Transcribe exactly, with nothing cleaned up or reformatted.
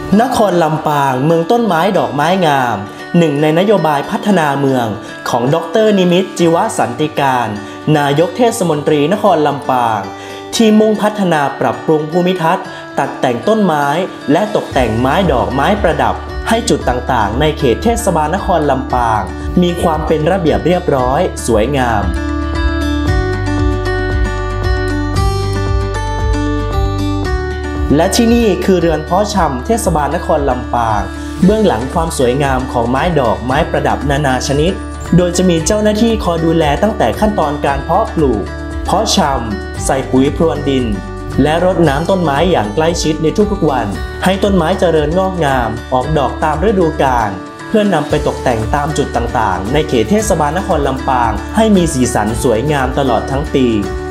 นครลำปางเมืองต้นไม้ดอกไม้งามหนึ่งในนโยบายพัฒนาเมืองของดร.นิมิตร จิวสันติการนายกเทศมนตรีนครลำปางที่มุ่งพัฒนาปรับปรุงภูมิทัศน์ตัดแต่งต้นไม้และตกแต่งไม้ดอกไม้ประดับให้จุดต่างๆในเขตเทศบาลนครลำปางมีความเป็นระเบียบเรียบร้อยสวยงามและที่นี่คือเรือนเพาะชำเทศบาลนครลำปางเบื้องหลังความสวยงามของไม้ดอกไม้ประดับนานาชนิดโดยจะมีเจ้าหน้าที่คอยดูแลตั้งแต่ขั้นตอนการเพาะปลูกเพาะชำใส่ปุ๋ยพรวนดินและรดน้ำต้นไม้อย่างใกล้ชิดในทุกๆวันให้ต้นไม้เจริญงอกงามออกดอกตามฤดูกาลเพื่อนำไปตกแต่งตามจุดต่างๆในเขตเทศบาลนครลำปางให้มีสีสันสวยงามตลอดทั้งปี